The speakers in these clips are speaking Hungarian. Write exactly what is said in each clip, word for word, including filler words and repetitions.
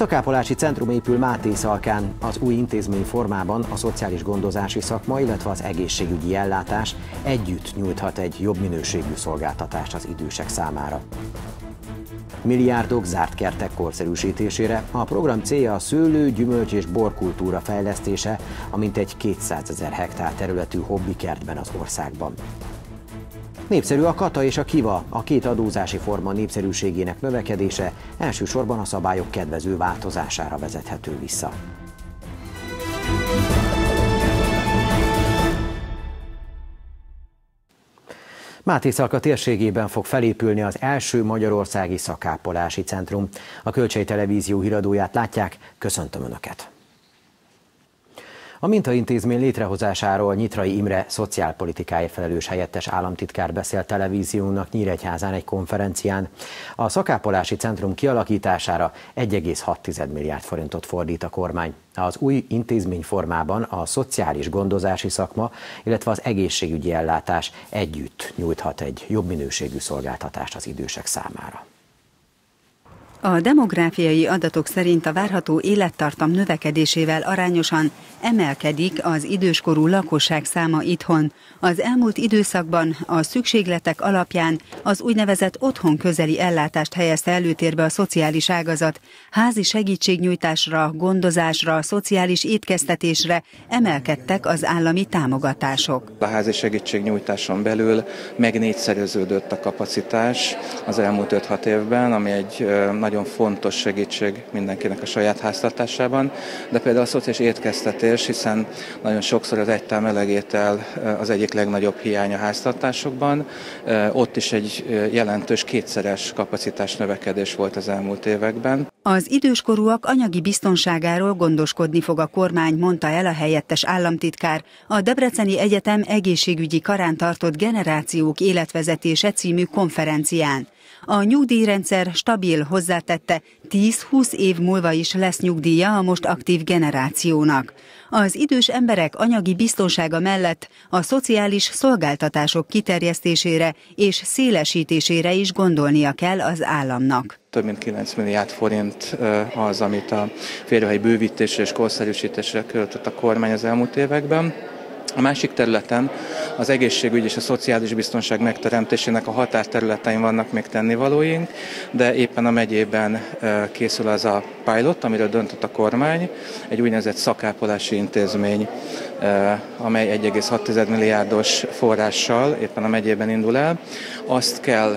Szakápolási centrum épül Mátészalkán. Az új intézmény formában a szociális gondozási szakma, illetve az egészségügyi ellátás együtt nyújthat egy jobb minőségű szolgáltatást az idősek számára. Milliárdok zárt kertek korszerűsítésére. A program célja a szőlő, gyümölcs és borkultúra fejlesztése, a mintegy kétszázezer hektár területű hobbikertben az országban. Népszerű a kata és a kiva, a két adózási forma népszerűségének növekedése elsősorban a szabályok kedvező változására vezethető vissza. Mátészalka térségében fog felépülni az első magyarországi szakápolási centrum. A Kölcsey Televízió híradóját látják, köszöntöm Önöket! A mintaintézmény létrehozásáról Nyitrai Imre szociálpolitikáért felelős helyettes államtitkár beszélt televíziónak Nyíregyházán egy konferencián. A szakápolási centrum kialakítására egy egész hat milliárd forintot fordít a kormány. Az új intézmény formában a szociális gondozási szakma, illetve az egészségügyi ellátás együtt nyújthat egy jobb minőségű szolgáltatást az idősek számára. A demográfiai adatok szerint a várható élettartam növekedésével arányosan emelkedik az időskorú lakosság száma itthon. Az elmúlt időszakban a szükségletek alapján az úgynevezett otthon közeli ellátást helyezte előtérbe a szociális ágazat. Házi segítségnyújtásra, gondozásra, szociális étkeztetésre emelkedtek az állami támogatások. A házi segítségnyújtáson belül meg négyszereződött a kapacitás az elmúlt öt-hat évben, ami egy nagyon fontos segítség mindenkinek a saját háztartásában, de például a szociális étkeztetés, hiszen nagyon sokszor az egytál melegétel az egyik legnagyobb hiány a háztartásokban, ott is egy jelentős kétszeres kapacitás növekedés volt az elmúlt években. Az időskorúak anyagi biztonságáról gondoskodni fog a kormány, mondta el a helyettes államtitkár a Debreceni Egyetem egészségügyi karán tartott Generációk életvezetése című konferencián. A nyugdíjrendszer stabil, hozzátette, tíz-húsz év múlva is lesz nyugdíja a most aktív generációnak. Az idős emberek anyagi biztonsága mellett a szociális szolgáltatások kiterjesztésére és szélesítésére is gondolnia kell az államnak. Több mint kilenc milliárd forint az, amit a férőhely bővítésre és korszerűsítésre költött a kormány az elmúlt években. A másik területen az egészségügy és a szociális biztonság megteremtésének a határterületein vannak még tennivalóink, de éppen a megyében készül az a pilot, amiről döntött a kormány, egy úgynevezett szakápolási intézmény, amely egy egész hat milliárdos forrással éppen a megyében indul el. Azt kell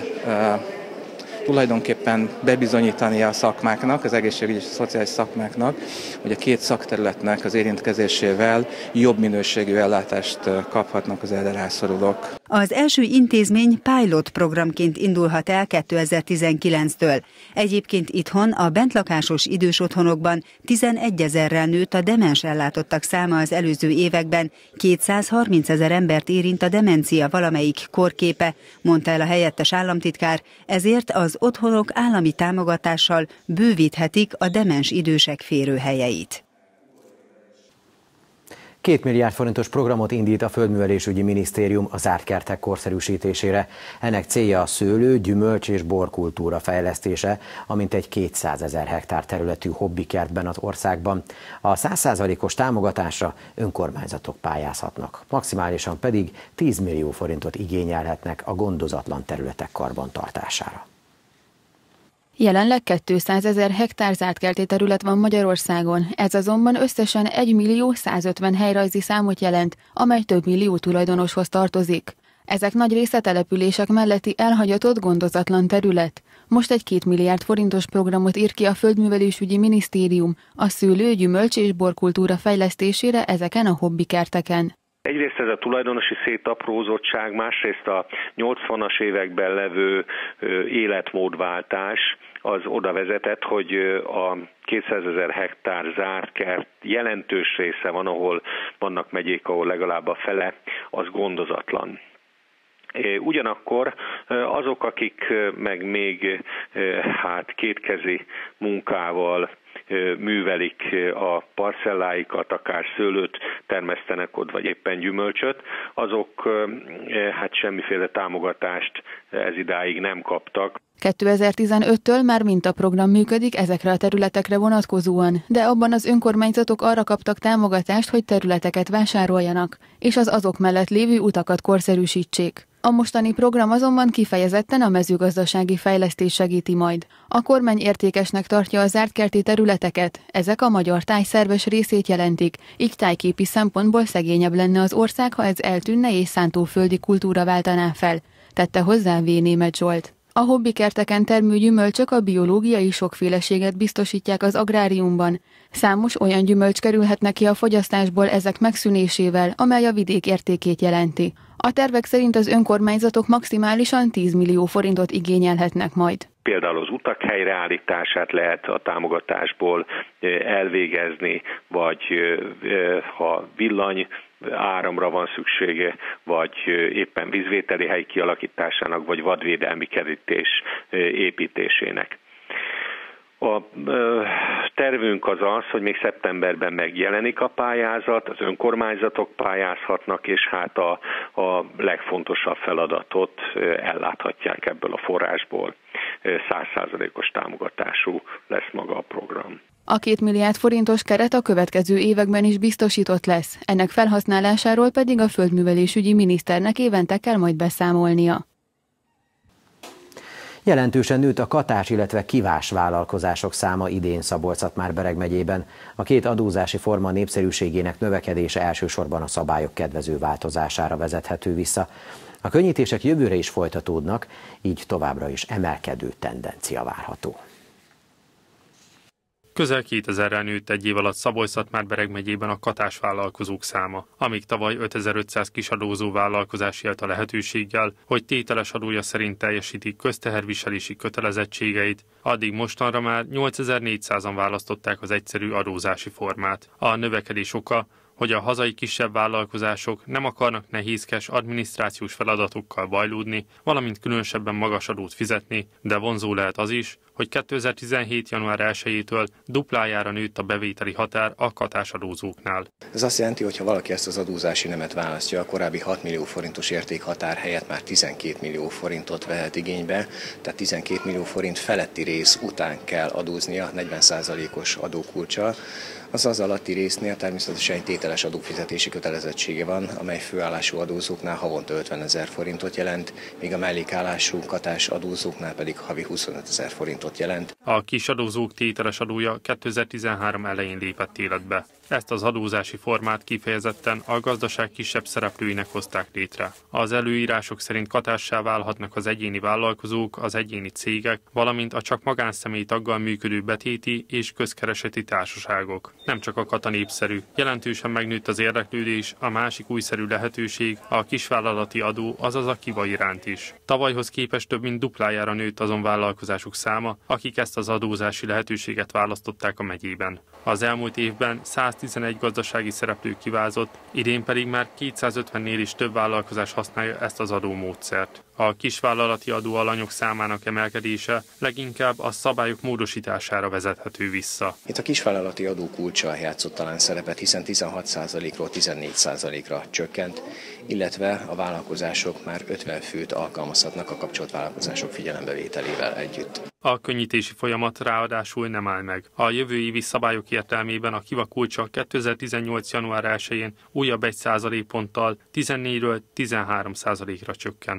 tulajdonképpen bebizonyítani a szakmáknak, az egészségügyi és a szociális szakmáknak, hogy a két szakterületnek az érintkezésével jobb minőségű ellátást kaphatnak az erre rászorulók. Az első intézmény pilot programként indulhat el kétezer-tizenkilenctől. Egyébként itthon a bentlakásos idős otthonokban tizenegyezerrel nőtt a demens ellátottak száma az előző években, kétszázharmincezer embert érint a demencia valamelyik korképe, mondta el a helyettes államtitkár, ezért az otthonok állami támogatással bővíthetik a demens idősek férőhelyeit. Két milliárd forintos programot indít a Földművelésügyi Minisztérium a zárt kertek korszerűsítésére. Ennek célja a szőlő, gyümölcs és borkultúra fejlesztése, amint egy kétszázezer hektár területű hobbikertben az országban. A száz százalékos támogatásra önkormányzatok pályázhatnak, maximálisan pedig tíz millió forintot igényelhetnek a gondozatlan területek karbantartására. Jelenleg kétszázezer hektár zártkerti terület van Magyarországon, ez azonban összesen egy millió százötven helyrajzi számot jelent, amely több millió tulajdonoshoz tartozik. Ezek nagy része települések melletti elhagyatott gondozatlan terület. Most egy két milliárd forintos programot ír ki a Földművelésügyi Minisztérium a szőlő, gyümölcs és borkultúra fejlesztésére ezeken a hobbikerteken. Egyrészt ez a tulajdonosi szétaprózottság, másrészt a nyolcvanas években levő életmódváltás az oda vezetett, hogy a kétszázezer hektár zárt kert jelentős része van, ahol vannak megyék, ahol legalább a fele, az gondozatlan. Ugyanakkor azok, akik meg még hát kétkezi munkával művelik a parcelláikat, akár szőlőt termesztenek ott, vagy éppen gyümölcsöt, azok hát semmiféle támogatást ez idáig nem kaptak. kétezer-tizenöttől már mintaprogram működik ezekre a területekre vonatkozóan, de abban az önkormányzatok arra kaptak támogatást, hogy területeket vásároljanak, és az azok mellett lévő utakat korszerűsítsék. A mostani program azonban kifejezetten a mezőgazdasági fejlesztés segíti majd. A kormány értékesnek tartja a zártkerti területeket, ezek a magyar táj szerves részét jelentik, így tájképi szempontból szegényebb lenne az ország, ha ez eltűnne és szántóföldi kultúra váltaná fel, tette hozzá V. Németh Zsolt. A hobbikerteken termő gyümölcsök a biológiai sokféleséget biztosítják az agráriumban. Számos olyan gyümölcs kerülhetnek ki a fogyasztásból ezek megszűnésével, amely a vidék értékét jelenti. A tervek szerint az önkormányzatok maximálisan tíz millió forintot igényelhetnek majd. Például az utak helyreállítását lehet a támogatásból elvégezni, vagy ha villany áramra van szüksége, vagy éppen vízvételi hely kialakításának, vagy vadvédelmi kerítés építésének. A tervünk az az, hogy még szeptemberben megjelenik a pályázat, az önkormányzatok pályázhatnak, és hát a, a legfontosabb feladatot elláthatják ebből a forrásból. száz százalékos támogatású lesz maga a program. A két milliárd forintos keret a következő években is biztosított lesz, ennek felhasználásáról pedig a földművelésügyi miniszternek évente kell majd beszámolnia. Jelentősen nőtt a katás, illetve kivás vállalkozások száma idén Szabolcs-Szatmár-Bereg megyében. A két adózási forma népszerűségének növekedése elsősorban a szabályok kedvező változására vezethető vissza. A könnyítések jövőre is folytatódnak, így továbbra is emelkedő tendencia várható. Közel kétezerrel nőtt egy év alatt Szabolcs-Szatmár-Bereg megyében a katás vállalkozók száma, amíg tavaly ötezer-ötszáz kisadózó vállalkozás élt a lehetőséggel, hogy tételes adója szerint teljesítik közteherviselési kötelezettségeit, addig mostanra már nyolcezer-négyszázan választották az egyszerű adózási formát. A növekedés oka, hogy a hazai kisebb vállalkozások nem akarnak nehézkes adminisztrációs feladatokkal bajlódni, valamint különösebben magas adót fizetni, de vonzó lehet az is, hogy kétezer-tizenhét. január elsejétől duplájára nőtt a bevételi határ a katásadózóknál. Ez azt jelenti, hogy ha valaki ezt az adózási nemet választja, a korábbi hat millió forintos értékhatár helyett már tizenkét millió forintot vehet igénybe, tehát tizenkét millió forint feletti rész után kell adóznia negyven százalékos adókulccsal. Az az alatti résznél természetesen egy tételes adófizetési kötelezettsége van, amely főállású adózóknál havonta ötvenezer forintot jelent, míg a mellékállású katás adózóknál pedig havi huszonötezer forintot jelent. A kis adózók tételes adója kétezer-tizenhárom elején lépett életbe. Ezt az adózási formát kifejezetten a gazdaság kisebb szereplőinek hozták létre. Az előírások szerint katássá válhatnak az egyéni vállalkozók, az egyéni cégek, valamint a csak magánszemély taggal működő betéti és közkereseti társaságok. Nem csak a kata népszerű. Jelentősen megnőtt az érdeklődés, a másik újszerű lehetőség, a kisvállalati adó, azaz a kiva iránt is. Tavalyhoz képest több mint duplájára nőtt azon vállalkozások száma, akik ezt az adózási lehetőséget választották a megyében. Az elmúlt évben száztizenegy gazdasági szereplő kivázott, idén pedig már kétszázötvennél is több vállalkozás használja ezt az adómódszert. A kisvállalati adóalanyok számának emelkedése leginkább a szabályok módosítására vezethető vissza. Itt a kisvállalati adó kulcsa játszott talán szerepet, hiszen tizenhat százalékról tizennégy százalékra csökkent, illetve a vállalkozások már ötven főt alkalmazhatnak a kapcsolt vállalkozások figyelembevételével együtt. A könnyítési folyamat ráadásul nem áll meg. A jövő évi szabályok értelmében a kiva kulcsa kétezer-tizennyolc. január elsején újabb egy százalékponttal tizennégyről tizenhárom százalékra csökken.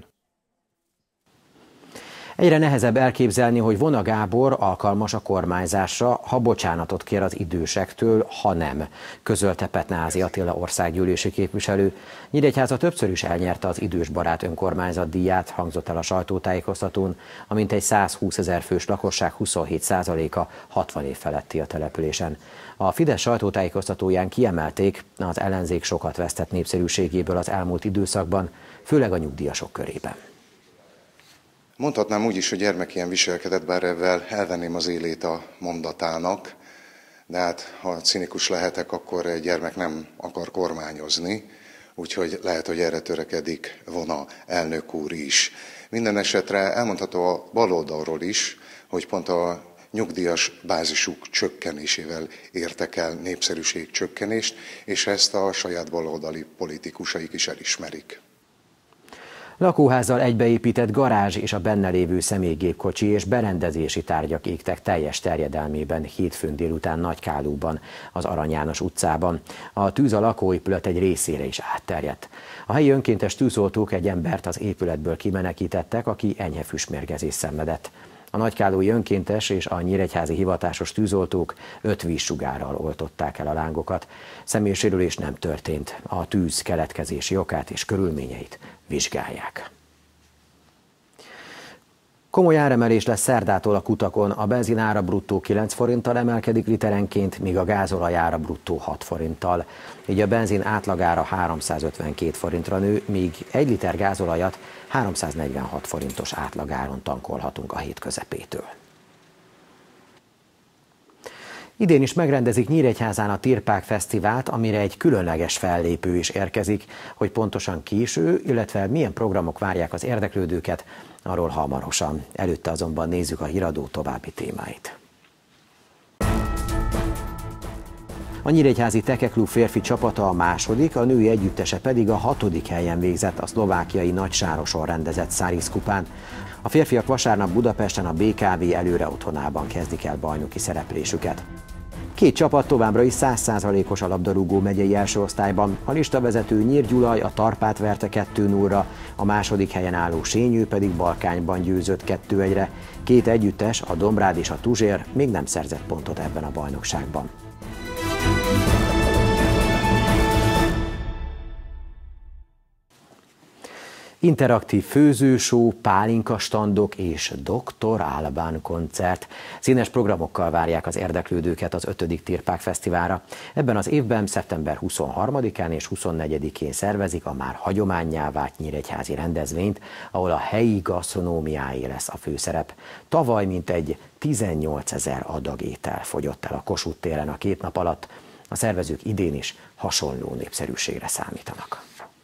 Egyre nehezebb elképzelni, hogy Vona Gábor alkalmas a kormányzásra, ha bocsánatot kér az idősektől, ha nem, közölte Petnázy Attila országgyűlési képviselő. Nyíregyháza többször is elnyerte az idősbarát önkormányzat díját, hangzott el a sajtótájékoztatón, amint egy százhúszezer fős lakosság huszonhét százaléka hatvan év feletti a településen. A Fidesz sajtótájékoztatóján kiemelték, az ellenzék sokat vesztett népszerűségéből az elmúlt időszakban, főleg a nyugdíjasok körében. Mondhatnám úgy is, hogy gyermek ilyen viselkedett, bár ezzel elvenném az élét a mondatának, de hát ha cinikus lehetek, akkor egy gyermek nem akar kormányozni, úgyhogy lehet, hogy erre törekedik Vona elnök úr is. Minden esetre elmondható a baloldalról is, hogy pont a nyugdíjas bázisuk csökkenésével értek el népszerűség csökkenést, és ezt a saját baloldali politikusaik is elismerik. Lakóházzal egybeépített garázs és a benne lévő személygépkocsi és berendezési tárgyak égtek teljes terjedelmében hétfőn délután Nagykálóban, az Arany János utcában. A tűz a lakóépület egy részére is átterjedt. A helyi önkéntes tűzoltók egy embert az épületből kimenekítettek, aki enyhe füstmérgezést szenvedett. A nagykálói önkéntes és a nyíregyházi hivatásos tűzoltók öt vízsugárral oltották el a lángokat. Személysérülés nem történt. A tűz keletkezési okát és körülményeit vizsgálják. Komoly áremelés lesz szerdától a kutakon. A benzin ára bruttó kilenc forinttal emelkedik literenként, míg a gázolaj ára bruttó hat forinttal. Így a benzin átlagára háromszázötvenkét forintra nő, míg egy liter gázolajat háromszáznegyvenhat forintos átlagáron tankolhatunk a hét közepétől. Idén is megrendezik Nyíregyházán a Tirpák Fesztivált, amire egy különleges fellépő is érkezik. Hogy pontosan ki is ő, illetve milyen programok várják az érdeklődőket, arról hamarosan. Előtte azonban nézzük a híradó további témáit. A nyíregyházi Tekeklub férfi csapata a második, a női együttese pedig a hatodik helyen végzett a szlovákiai Nagysároson rendezett Száriz kupán. A férfiak vasárnap Budapesten a bé ká vé előre otthonában kezdik el bajnoki szereplésüket. Két csapat továbbra is száz százalékos a labdarúgó megyei első osztályban. A listavezető Nyír Gyulaj a Tarpát verte kettő nullra, a második helyen álló Sényő pedig Balkányban győzött kettő egyre. Két együttes, a Dombrád és a Tuzsér még nem szerzett pontot ebben a bajnokságban. Interaktív főzőshow, pálinkastandok és doktor Albán koncert. Színes programokkal várják az érdeklődőket az ötödik Tirpák Fesztiválra. Ebben az évben szeptember huszonharmadikán és huszonnegyedikén szervezik a már hagyománnyá vált nyíregyházi rendezvényt, ahol a helyi gasztronómiáé lesz a főszerep. Tavaly mintegy tizennyolcezer adag étel fogyott el a Kossuth téren a két nap alatt. A szervezők idén is hasonló népszerűségre számítanak.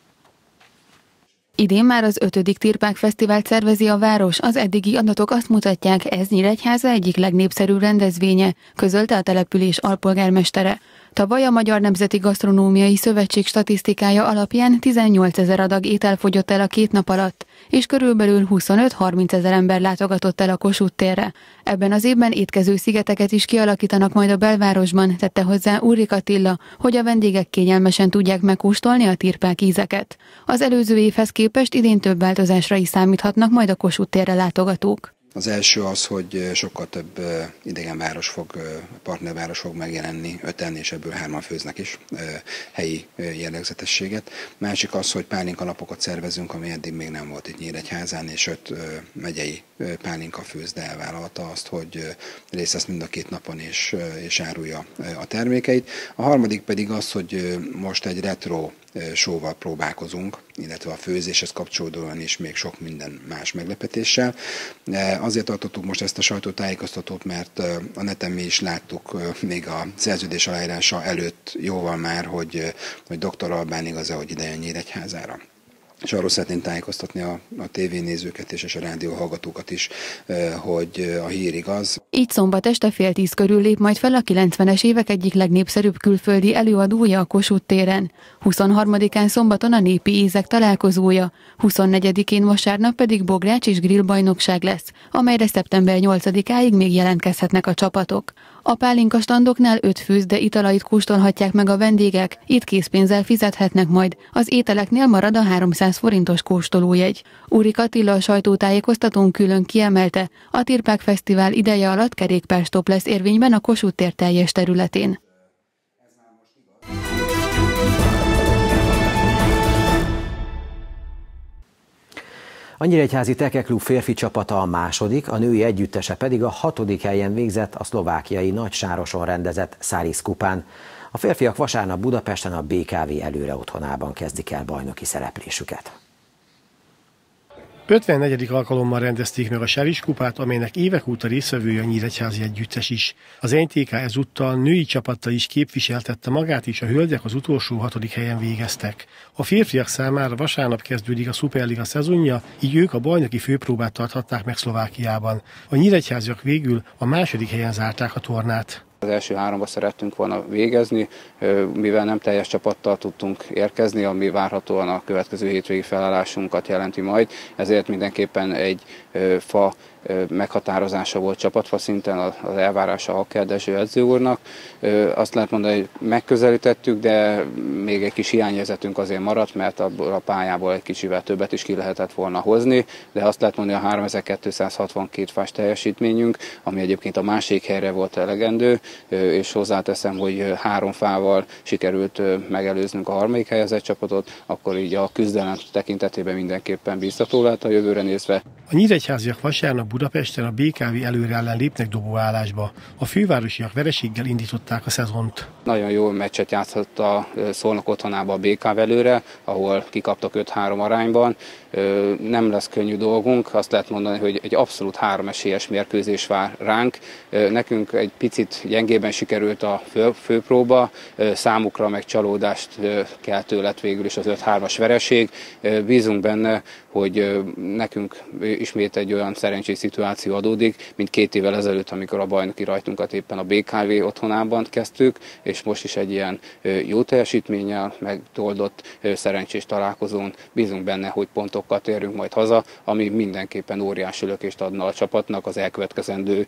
Idén már az ötödik Tirpák Fesztivált szervezi a város, az eddigi adatok azt mutatják, ez Nyíregyháza egyik legnépszerűbb rendezvénye, közölte a település alpolgármestere. Tavaly a Magyar Nemzeti Gasztronómiai Szövetség statisztikája alapján tizennyolcezer adag étel fogyott el a két nap alatt, és körülbelül huszonöt-harminc ezer ember látogatott el a Kossuth térre. Ebben az évben étkező szigeteket is kialakítanak majd a belvárosban, tette hozzá Úrik Attila, hogy a vendégek kényelmesen tudják megkóstolni a tirpák ízeket. Az előző évhez képest idén több változásra is számíthatnak majd a Kossuth térre látogatók. Az első az, hogy sokkal több idegenváros fog, partnerváros fog megjelenni, öten, és ebből hárman főznek is helyi jellegzetességet. Másik az, hogy pálinkanapokat szervezünk, ami eddig még nem volt itt Nyíregyházán, és öt megyei pálinka főzde elvállalta azt, hogy részt vesz mind a két napon, és, és árulja a termékeit. A harmadik pedig az, hogy most egy retro showval próbálkozunk, illetve a főzéshez kapcsolódóan is még sok minden más meglepetéssel. Azért tartottuk most ezt a sajtótájékoztatót, mert a neten mi is láttuk még a szerződés aláírása előtt jóval már, hogy, hogy doktor Albán igaz-e, hogy ide jön Nyíregyházára. És arról szeretném tájékoztatni a, a tévénézőket és, és a rádió hallgatókat is, hogy a hír igaz. Így szombat este fél tíz körül lép majd fel a kilencvenes évek egyik legnépszerűbb külföldi előadója a Kossuth téren. huszonharmadikán szombaton a népi ízek találkozója, huszonnegyedikén vasárnap pedig bogrács és grill bajnokság lesz, amelyre szeptember nyolcadikáig még jelentkezhetnek a csapatok. A pálinkastandoknál öt főzde italait kóstolhatják meg a vendégek, itt készpénzzel fizethetnek majd, az ételeknél marad a háromszáz forintos kóstolójegy. Úrik Attila a sajtótájékoztatón külön kiemelte, a Tirpák Fesztivál ideje alatt kerékpárstop lesz érvényben a Kossuth tér teljes területén. A nyíregyházi Tekeklub férfi csapata a második, a női együttese pedig a hatodik helyen végzett a szlovákiai Nagysároson rendezett Száriz kupán. A férfiak vasárnap Budapesten a bé ká vé előre otthonában kezdik el bajnoki szereplésüket. ötvennegyedik alkalommal rendezték meg a Seris kupát, amelynek évek óta résztvevője a nyíregyházi együttes is. Az en té ká ezúttal női csapattal is képviseltette magát, és a hölgyek az utolsó hatodik helyen végeztek. A férfiak számára vasárnap kezdődik a Szuperliga szezonja, így ők a bajnoki főpróbát tarthatták meg Szlovákiában. A nyíregyháziak végül a második helyen zárták a tornát. Az első háromba szerettünk volna végezni, mivel nem teljes csapattal tudtunk érkezni, ami várhatóan a következő hétvégi felállásunkat jelenti majd, ezért mindenképpen egy fa meghatározása volt csapatfa szinten az elvárása Hacker Dezső edző úrnak. Azt lehet mondani, hogy megközelítettük, de még egy kis hiányérzetünk azért maradt, mert abból a pályából egy kicsivel többet is ki lehetett volna hozni, de azt lehet mondani, a háromezer-kétszázhatvankét fás teljesítményünk, ami egyébként a másik helyre volt elegendő, és hozzáteszem, hogy három fával sikerült megelőznünk a harmadik helyezett csapatot, akkor így a küzdelem tekintetében mindenképpen biztató lehet a jövőre nézve. A nyíregyháziak vasárnap Budapesten a bé ká vé előre ellen lépnek dobóállásba. A fővárosiak vereséggel indították a szezont. Nagyon jó meccset játszott a Szolnok otthonába a bé ká vé előre, ahol kikaptak öt három arányban. Nem lesz könnyű dolgunk, azt lehet mondani, hogy egy abszolút három esélyes mérkőzés vár ránk. Nekünk egy picit gyengében sikerült a fő, főpróba, számukra meg csalódást keltő lett végül is az öt hármas vereség. Bízunk benne, hogy nekünk ismét egy olyan szerencsés szituáció adódik, mint két évvel ezelőtt, amikor a bajnoki rajtunkat éppen a bé ká vé otthonában kezdtük, és most is egy ilyen jó teljesítménnyel megtoldott szerencsés találkozón bízunk benne, hogy pontokkal térünk majd haza, ami mindenképpen óriási lökést adna a csapatnak az elkövetkezendő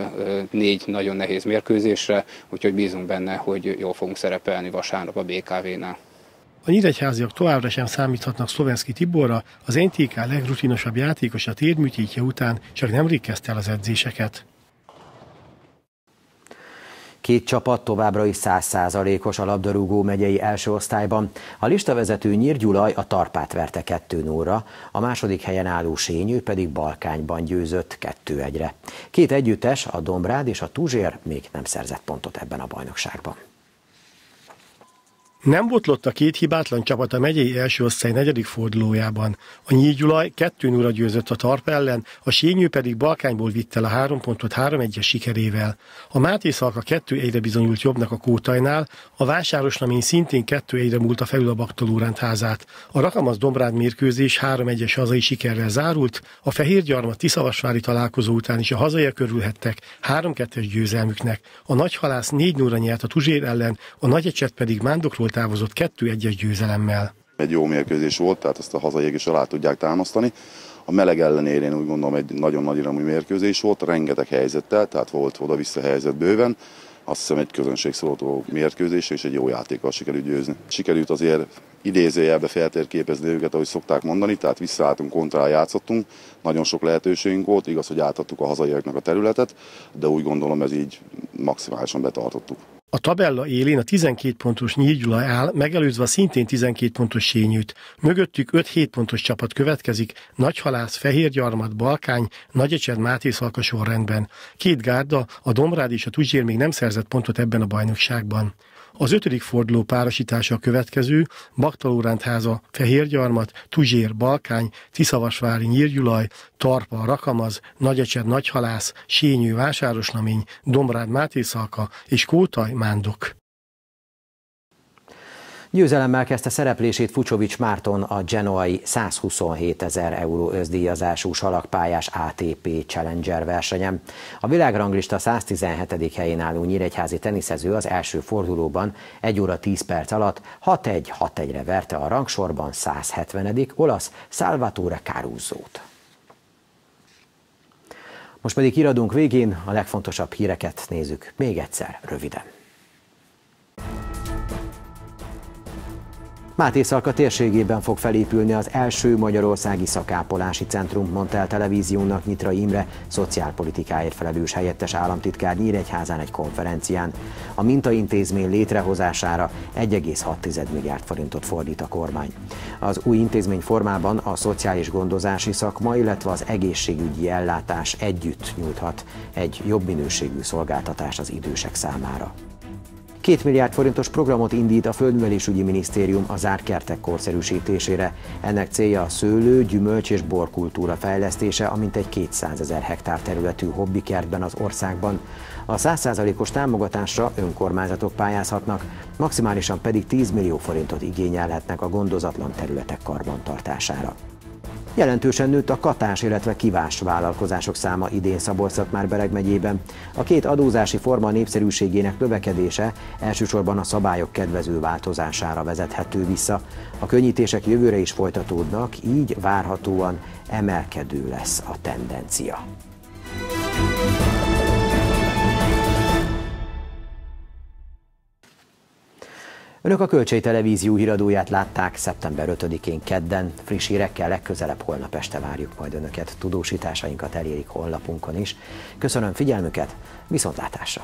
négy nagyon nehéz mérkőzésre, úgyhogy bízunk benne, hogy jól fogunk szerepelni vasárnap a bé ká vénál. A nyíregyháziak továbbra sem számíthatnak Szlovenszky Tiborra, az en té ká legrutinosabb játékosa térműtétje után csak nemrég kezdte el az edzéseket. Két csapat továbbra is száz százalékos a labdarúgó megyei első osztályban. A listavezető Nyírgyulaj a Tarpát verte kettő nullra, a második helyen álló Sényő pedig Balkányban győzött kettő egyre. Két együttes, a Dombrád és a Tuzsér még nem szerzett pontot ebben a bajnokságban. Nem botlott a két hibátlan csapat a megyei első osztály negyedik fordulójában. A Nyírgyulaj kettő nullra győzött a Tarpa ellen, a Sényő pedig Balkányból vitt el a három pontot három egyes sikerével. A Máté Szalka kettő egyre bizonyult jobbnak a Kótajnál, a Vásárosnamény szintén kettő egyre múlta felül a Baktalóránt házát. A Rakamasz-Dombrád mérkőzés három egyes hazai sikerrel zárult, a Fehérgyarmat-Tiszavasvári találkozó után is a hazaiak örülhettek három kettes győzelmüknek. A Nagyhalász négy nullra nyert a Tuzsér ellen, a Nagyecset pedig Mándokról távozott kettő egyes győzelemmel. Egy jó mérkőzés volt, tehát ezt a hazaiak is alá tudják támasztani. A meleg ellenére én úgy gondolom egy nagyon nagy iramú mérkőzés volt, rengeteg helyzettel, tehát volt oda-vissza helyzet bőven. Azt hiszem egy közönségszóló mérkőzés, és egy jó játékkal sikerült győzni. Sikerült azért idézőjelbe feltérképezni őket, ahogy szokták mondani, tehát visszaálltunk, kontrál játszottunk, nagyon sok lehetőségünk volt, igaz, hogy átadtuk a hazaiaknak a területet, de úgy gondolom ez így maximálisan betartottuk. A tabella élén a tizenkét pontos Nyírgyulaj áll, megelőzve a szintén tizenkét pontos Sényőt. Mögöttük öt-hét pontos csapat következik, Nagyhalász, Fehérgyarmat, Balkány, Nagyecsed, Máté Szalka sorrendben. Két gárda, a Dombrád és a Tuzsér még nem szerzett pontot ebben a bajnokságban. Az ötödik forduló párosítása a következő, Baktalóránt háza, Fehérgyarmat, Tuzsér, Balkány, Tiszavasvári, Nyírgyulaj, Tarpa, Rakamaz, Nagyecsed, Nagyhalász, Sényő, Vásárosnamény, Dombrád, Máté Szalka és Kótaj, Mándok. Győzelemmel kezdte szereplését Fucsovics Márton a genoai százhuszonhétezer euró összdíjazású salakpályás á té pé Challenger versenyen. A világranglista száztizenhetedik helyén álló nyíregyházi teniszező az első fordulóban egy óra tíz perc alatt hat egy hat egyre verte a rangsorban százhetvenedik olasz Salvatore Caruzzót. Most pedig híradónk végén a legfontosabb híreket nézzük még egyszer röviden. Máté Szalka térségében fog felépülni az első magyarországi szakápolási centrum, mondta el televíziónak Nyitrai Imre, szociálpolitikáért felelős helyettes államtitkár Nyíregyházán egy konferencián. A mintaintézmény létrehozására egy egész hat milliárd forintot fordít a kormány. Az új intézmény formában a szociális gondozási szakma, illetve az egészségügyi ellátás együtt nyújthat egy jobb minőségű szolgáltatást az idősek számára. Két milliárd forintos programot indít a Földművelésügyi Minisztérium a zárt kertek korszerűsítésére. Ennek célja a szőlő, gyümölcs és borkultúra fejlesztése, a mintegy kétszázezer hektár területű hobbikertben az országban. A száz százalékos támogatásra önkormányzatok pályázhatnak, maximálisan pedig tíz millió forintot igényelhetnek a gondozatlan területek karbantartására. Jelentősen nőtt a katás, illetve kivás vállalkozások száma idén Szabolcs-Szatmár-Bereg megyében. A két adózási forma népszerűségének növekedése elsősorban a szabályok kedvező változására vezethető vissza. A könnyítések jövőre is folytatódnak, így várhatóan emelkedő lesz a tendencia. Önök a Kölcsei Televízió híradóját látták szeptember ötödikén kedden. Friss hírekkel legközelebb holnap este várjuk majd Önöket. Tudósításainkat elérik honlapunkon is. Köszönöm figyelmüket, viszontlátásra!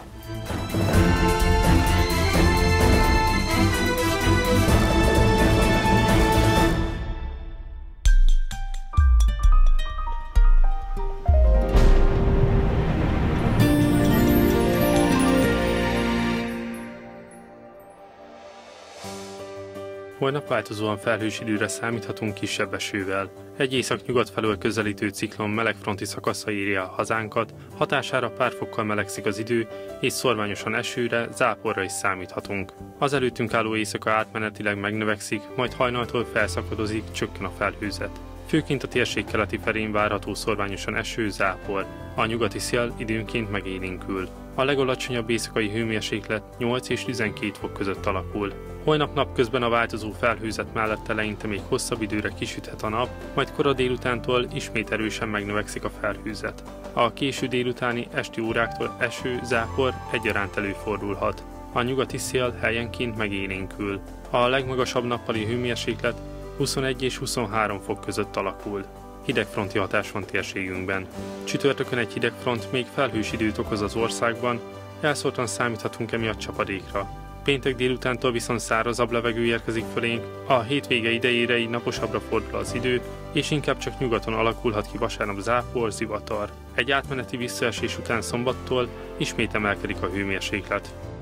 Holnap változóan felhős időre számíthatunk kisebb esővel. Egy észak-nyugat felől közelítő ciklon melegfronti szakasza írja a hazánkat, hatására pár fokkal melegszik az idő, és szorványosan esőre, záporra is számíthatunk. Az előttünk álló éjszaka átmenetileg megnövekszik, majd hajnaltól felszakadozik, csökken a felhőzet. Főként a térség keleti felén várható szorványosan eső, zápor. A nyugati szél időnként megélénkül. A legalacsonyabb éjszakai hőmérséklet nyolc és tizenkét fok között alakul. Holnap napközben a változó felhőzet mellett eleinte még hosszabb időre kisüthet a nap, majd kora délutántól ismét erősen megnövekszik a felhőzet. A késő délutáni esti óráktól eső, zápor egyaránt előfordulhat. A nyugati szél helyenként megélénkül. A legmagasabb nappali hőmérséklet huszonegy és huszonhárom fok között alakul. Hidegfronti hatás van térségünkben. Csütörtökön egy hidegfront még felhős időt okoz az országban, elszórtan számíthatunk emiatt csapadékra. Péntek délutántól viszont szárazabb levegő érkezik fölénk, a hétvége idejére így naposabbra fordul az idő, és inkább csak nyugaton alakulhat ki vasárnap zápor, zivatar. Egy átmeneti visszaesés után szombattól ismét emelkedik a hőmérséklet.